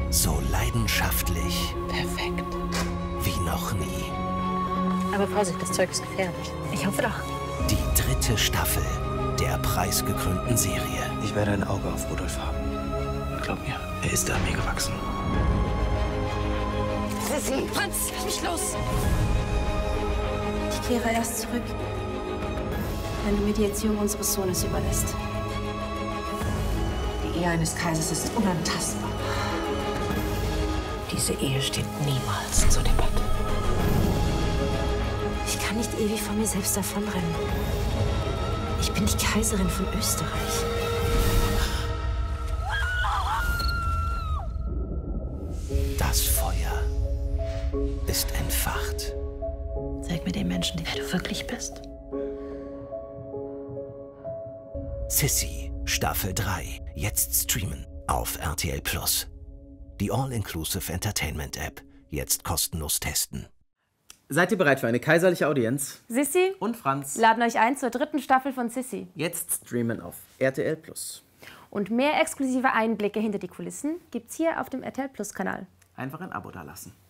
So leidenschaftlich. Perfekt. Wie noch nie. Aber Vorsicht, das Zeug ist gefährlich. Ich hoffe doch. Die 3. Staffel der preisgekrönten Serie. Ich werde ein Auge auf Rudolf haben. Glaub mir, er ist an mir gewachsen. Sissi! Franz, lass mich los! Ich kehre erst zurück, wenn du mir die Erziehung unseres Sohnes überlässt. Die Ehe eines Kaisers ist unantastbar. Diese Ehe steht niemals zur Debatte. Ich kann nicht ewig von mir selbst davonrennen. Ich bin die Kaiserin von Österreich. Das Feuer ist entfacht. Zeig mir den Menschen, der du wirklich bist. Sissi, Staffel 3. Jetzt streamen auf RTL+. Die All-Inclusive Entertainment App. Jetzt kostenlos testen. Seid ihr bereit für eine kaiserliche Audienz? Sissi Und Franz. laden euch ein zur 3. Staffel von Sissi. Jetzt streamen auf RTL+. Und mehr exklusive Einblicke hinter die Kulissen gibt's hier auf dem RTL Plus Kanal. Einfach ein Abo dalassen.